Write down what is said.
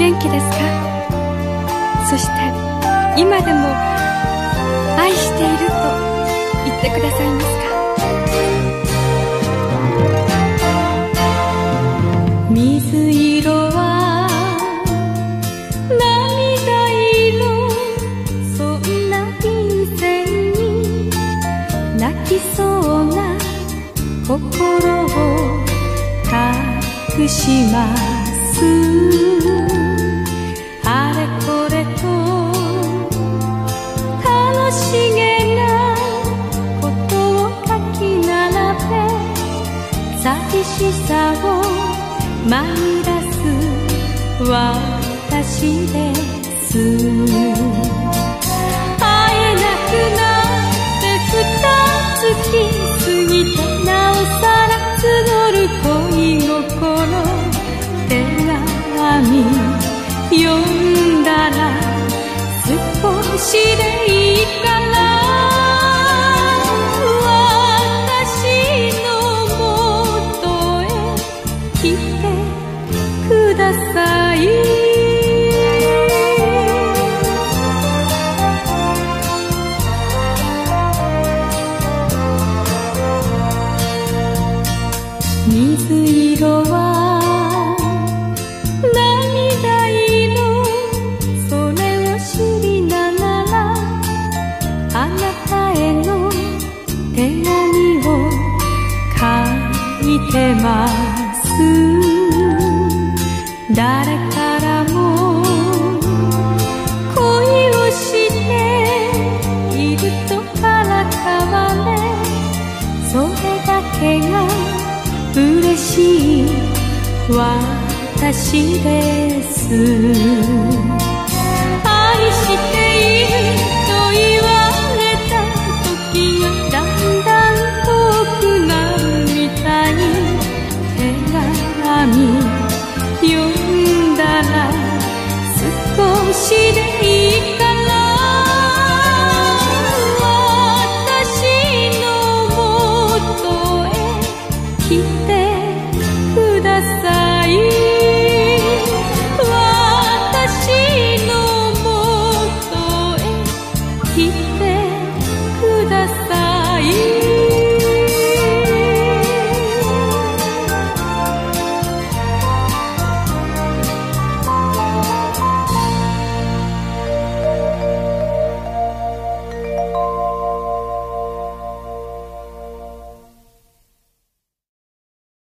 元気ですか？そして今でも愛していると言ってくださいますか？水色は涙色、そんな便箋に泣きそうな心を隠します。あれこれと楽しげなことを書き並べ、寂しさを舞い出す私です。会えなくなって2月過ぎて、なおさら募る恋心、手紙読んだら少しでいいから、私のもとへ来てください。水色は涙色、それを知りながらあなたへの手紙を書いてます。誰からも恋をしているとからかわれ、それだけが嬉しい私です。愛していると言われた時がだんだん遠くなるみたい。手紙読んだら少しでいいから、私のもとへ来てください。私のもとへ来てください。